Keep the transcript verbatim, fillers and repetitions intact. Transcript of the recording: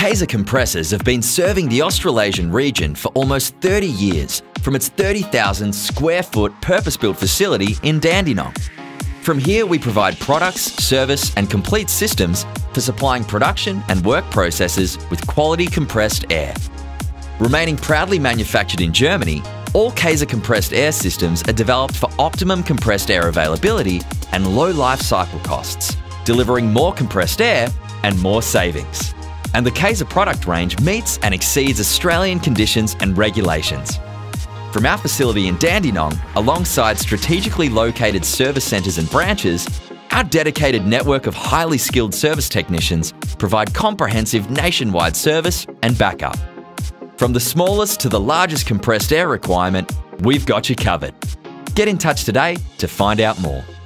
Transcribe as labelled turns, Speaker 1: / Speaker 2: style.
Speaker 1: KAESER Compressors have been serving the Australasian region for almost thirty years from its thirty thousand square foot purpose-built facility in Dandenong. From here, we provide products, service and complete systems for supplying production and work processes with quality compressed air. Remaining proudly manufactured in Germany, all KAESER compressed air systems are developed for optimum compressed air availability and low life cycle costs, delivering more compressed air and more savings. And the KAESER product range meets and exceeds Australian conditions and regulations. From our facility in Dandenong, alongside strategically located service centres and branches, our dedicated network of highly skilled service technicians provide comprehensive nationwide service and backup. From the smallest to the largest compressed air requirement, we've got you covered. Get in touch today to find out more.